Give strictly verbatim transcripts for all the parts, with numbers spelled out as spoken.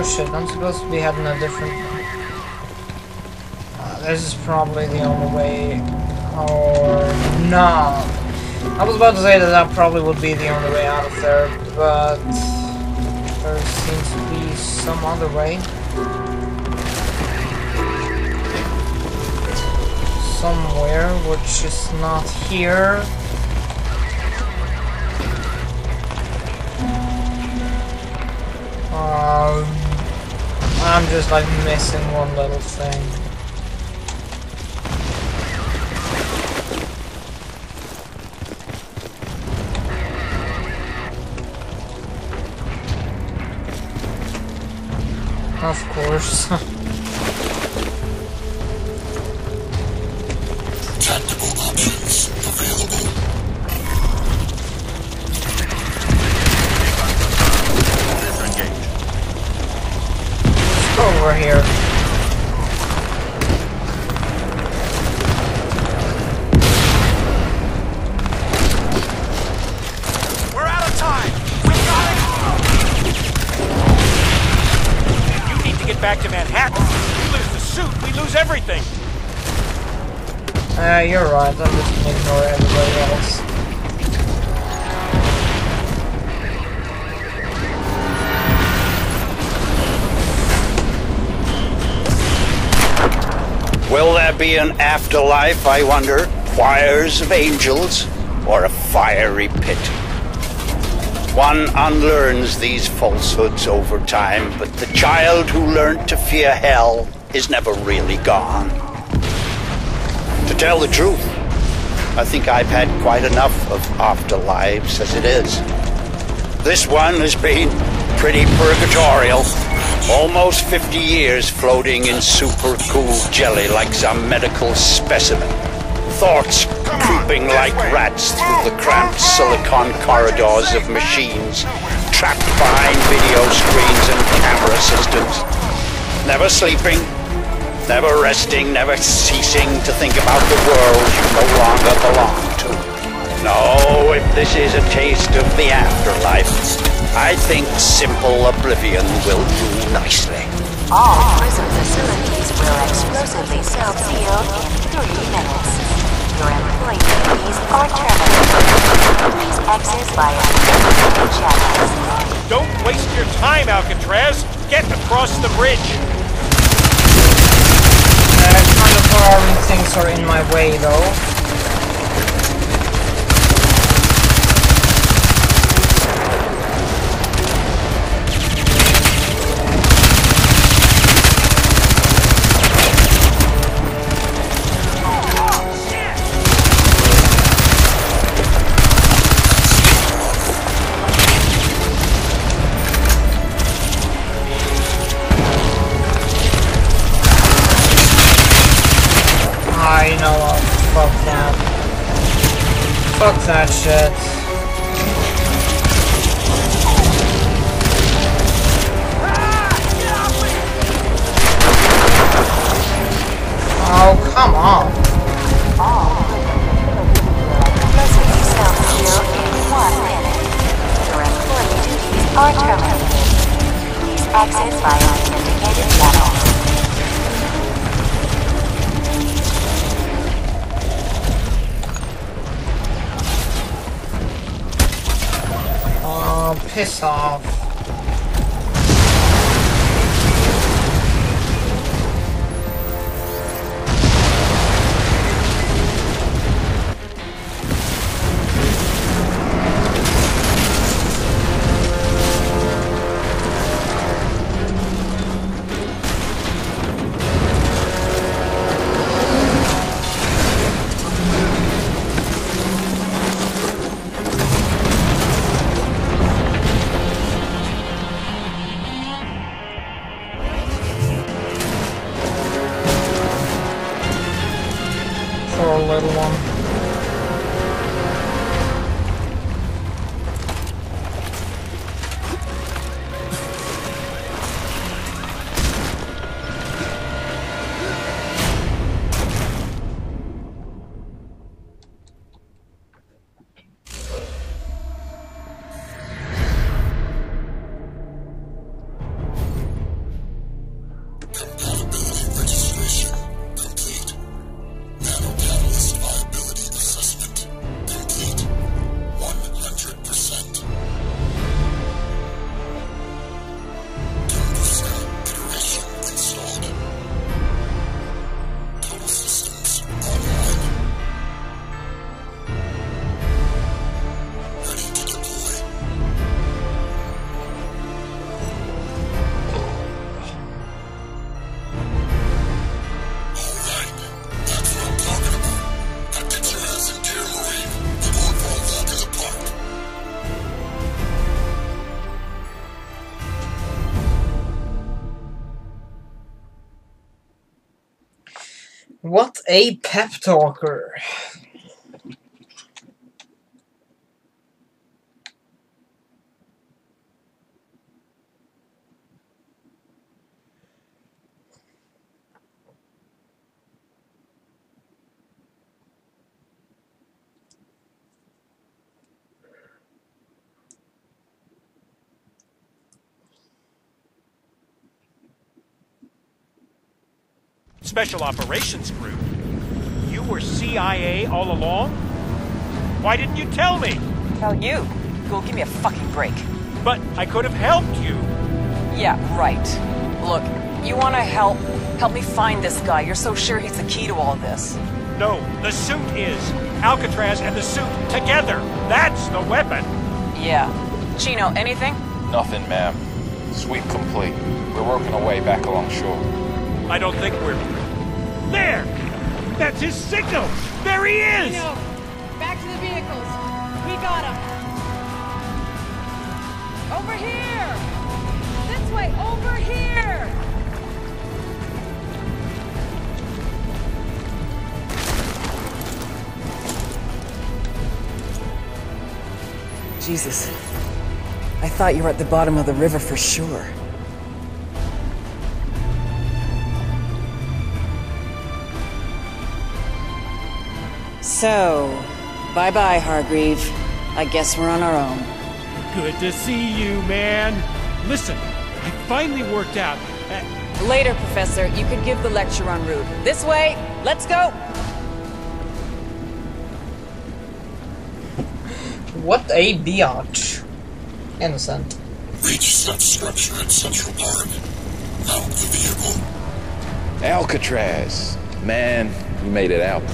shit, I'm supposed to be heading a different... Uh, this is probably the only way... Or... no! I was about to say that that probably would be the only way out of there, but... there seems to be some other way. Somewhere, which is not here. Um, I'm just like missing one little thing. Of course. Tactical options available. Over here. We're out of time. We got it. You need to get back to Manhattan. We lose the suit, we lose everything. Uh, you're right. I'm just gonna ignore everybody else. Will there be an afterlife, I wonder? Choirs of angels, or a fiery pit? One unlearns these falsehoods over time, but the child who learned to fear hell is never really gone. To tell the truth, I think I've had quite enough of afterlives as it is. This one has been pretty purgatorial. Almost fifty years floating in super cool jelly like some medical specimen. Thoughts creeping like rats through the cramped silicon corridors of machines, trapped behind video screens and camera systems. Never sleeping, never resting, never ceasing to think about the world you no longer belong to. No, if this is a taste of the afterlife, I think simple oblivion will do nicely. All prison facilities will explosively self-seal in three minutes. Your employee duties are terminated. Please exit via the channels. Don't waste your time, Alcatraz. Get across the bridge. Uh, kind of far things are in my way, though. I know what. Fuck that. Fuck that shit. Oh, come on. Explosively self-seal in one minute. Your employee duties are terminated. Please exit via the indicated channels. Oh, piss off. Poor little one. a pep talker. Special Operations Group? You were C I A all along? Why didn't you tell me? Tell you. Go give me a fucking break. But I could have helped you. Yeah, right. Look, you wanna help? Help me find this guy. You're so sure he's the key to all this. No, the suit is. Alcatraz and the suit together. That's the weapon. Yeah. Chino, anything? Nothing, ma'am. Sweep complete. We're working our way back along shore. I don't think we're... There! That's his signal! There he is! Chino, back to the vehicles. We got him. Over here! This way, over here! Jesus. I thought you were at the bottom of the river for sure. So, bye-bye, Hargreave. I guess we're on our own. Good to see you, man. Listen, I finally worked out. Uh, Later, Professor. You can give the lecture en route. This way. Let's go! What a biatch. Innocent. Reach substructure at Central Park. Out the vehicle. Alcatraz. Man, you made it out.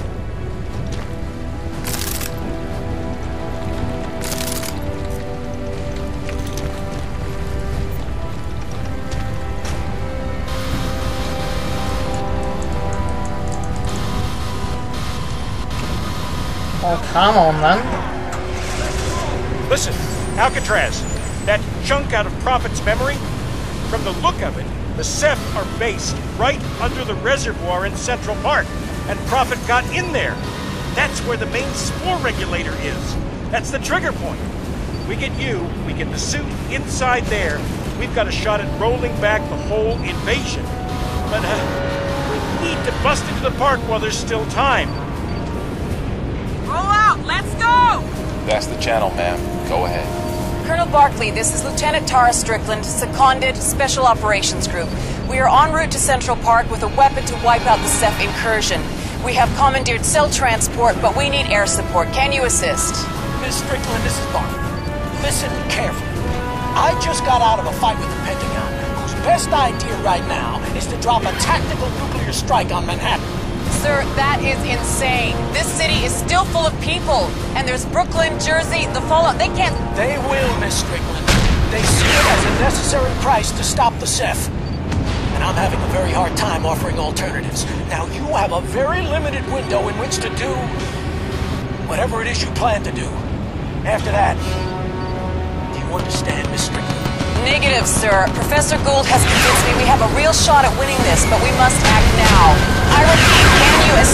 Oh, come on, man. Listen, Alcatraz, that chunk out of Prophet's memory? From the look of it, the Ceph are based right under the reservoir in Central Park, and Prophet got in there. That's where the main spore regulator is. That's the trigger point. We get you, we get the suit inside there, we've got a shot at rolling back the whole invasion. But, uh, we need to bust into the park while there's still time. Roll out! Let's go! That's the channel, ma'am. Go ahead. Colonel Barkley, this is Lieutenant Tara Strickland, seconded Special Operations Group. We are en route to Central Park with a weapon to wipe out the Ceph incursion. We have commandeered cell transport, but we need air support. Can you assist? Miss Strickland, this is Barkley. Listen carefully. I just got out of a fight with the Pentagon, whose best idea right now is to drop a tactical nuclear strike on Manhattan. Sir, that is insane. This city is still full of people. And there's Brooklyn, Jersey, the fallout. They can't... They will, Miss Strickland. They see it as a necessary price to stop the Ceph. And I'm having a very hard time offering alternatives. Now, you have a very limited window in which to do... whatever it is you plan to do. After that... Do you understand, Miss Strickland? Negative, sir. Professor Gould has convinced me we have a real shot at winning this, but we must act now. I repeat, can you